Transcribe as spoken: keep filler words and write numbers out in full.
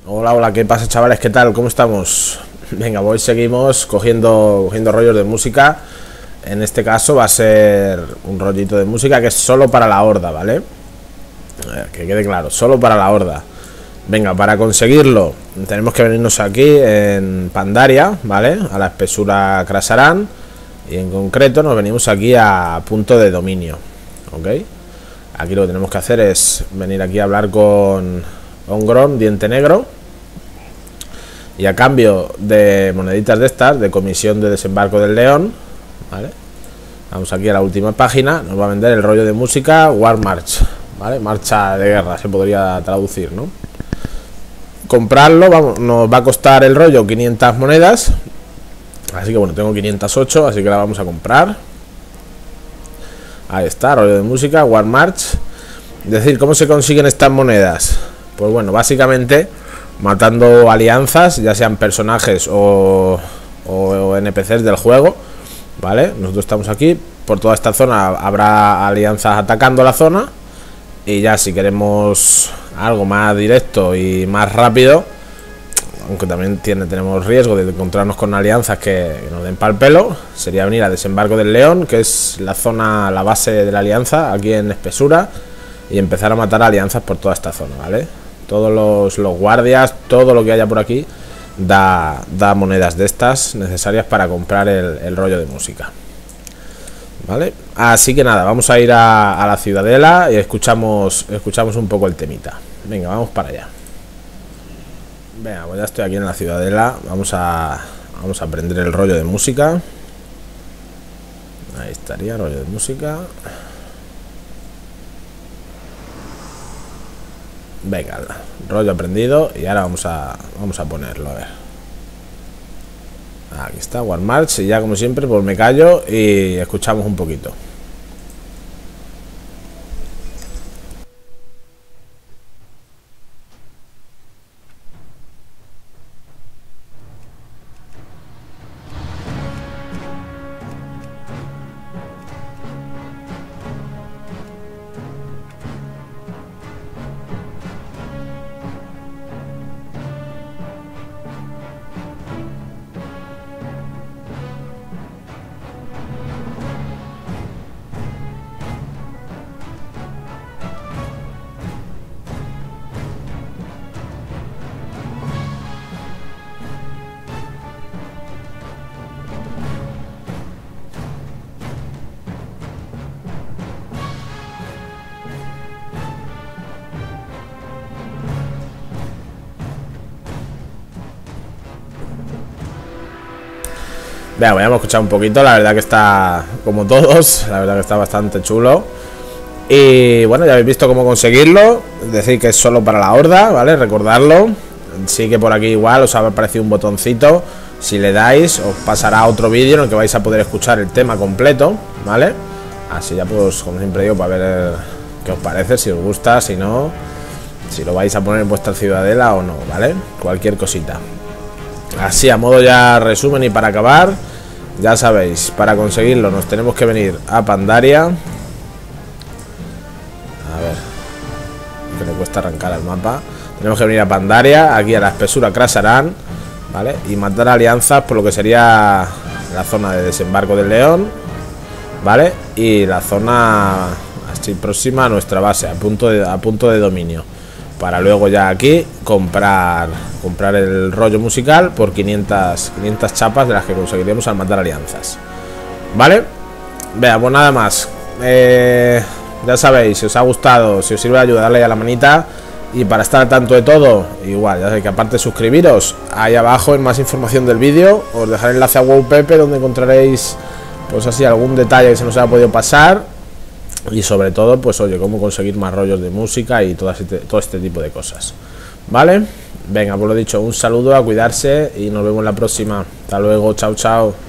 Hola, hola, ¿qué pasa, chavales? ¿Qué tal? ¿Cómo estamos? Venga, hoy seguimos cogiendo, cogiendo rollos de música. En este caso va a ser un rollito de música que es solo para la horda, ¿vale? Que quede claro, solo para la horda. Venga, para conseguirlo tenemos que venirnos aquí en Pandaria, ¿vale? A la espesura Krasarán. Y en concreto nos venimos aquí a punto de dominio, ¿ok? Aquí lo que tenemos que hacer es venir aquí a hablar con Ongron, Diente Negro. Y a cambio de moneditas de estas, de comisión de desembarco del león, ¿vale? Vamos aquí a la última página. Nos va a vender el rollo de música War March, ¿vale? Marcha de guerra, se podría traducir, ¿no? Comprarlo, vamos, nos va a costar el rollo quinientas monedas. Así que bueno, tengo quinientas ocho, así que la vamos a comprar. Ahí está, rollo de música War March. Es decir, ¿cómo se consiguen estas monedas? Pues bueno, básicamente matando alianzas, ya sean personajes o, o, o N P Cs del juego, ¿vale? Nosotros estamos aquí, por toda esta zona habrá alianzas atacando la zona. Y ya si queremos algo más directo y más rápido, aunque también tiene, tenemos riesgo de encontrarnos con alianzas que, que nos den pal pelo, sería venir a Desembarco del León, que es la zona, la base de la alianza, aquí en espesura, y empezar a matar alianzas por toda esta zona, ¿vale? Todos los, los guardias, todo lo que haya por aquí da, da monedas de estas necesarias para comprar el, el rollo de música, ¿vale? Así que nada, vamos a ir a, a la ciudadela y escuchamos, escuchamos un poco el temita. Venga, vamos para allá. Venga, pues ya estoy aquí en la ciudadela. Vamos a, vamos a aprender el rollo de música. Ahí estaría, rollo de música. Venga, rollo aprendido. Y ahora vamos a, vamos a ponerlo, a ver. Aquí está, War March. Y ya como siempre, pues me callo y escuchamos un poquito. Vean, voy a escuchar un poquito. La verdad que está, como todos, la verdad que está bastante chulo. Y bueno, ya habéis visto cómo conseguirlo. Es decir, que es solo para la horda, ¿vale? Recordarlo. Sí que por aquí igual os ha aparecido un botoncito. Si le dais, os pasará otro vídeo en el que vais a poder escuchar el tema completo, ¿vale? Así ya pues, como siempre digo, para ver qué os parece, si os gusta, si no, si lo vais a poner en vuestra ciudadela o no, ¿vale? Cualquier cosita. Así, a modo ya resumen y para acabar, ya sabéis, para conseguirlo nos tenemos que venir a Pandaria. A ver, que le cuesta arrancar el mapa. Tenemos que venir a Pandaria, aquí a la espesura Krasarán, ¿vale? Y matar alianzas por lo que sería la zona de Desembarco del León, ¿vale? Y la zona así próxima a nuestra base, a punto de, a punto de dominio. Para luego ya aquí comprar comprar el rollo musical por quinientas, quinientas chapas de las que conseguiremos al matar alianzas, ¿vale? Vea, pues nada más. eh, Ya sabéis, si os ha gustado, si os sirve de ayuda, darle a la manita. Y para estar al tanto de todo, igual, ya sabéis que aparte de suscribiros, ahí abajo en más información del vídeo os dejaré el enlace a WowPepe, donde encontraréis pues así algún detalle que se nos haya podido pasar. Y sobre todo, pues oye, cómo conseguir más rollos de música y todo este, todo este tipo de cosas, ¿vale? Venga, pues lo dicho, un saludo, a cuidarse y nos vemos en la próxima. Hasta luego, chao, chao.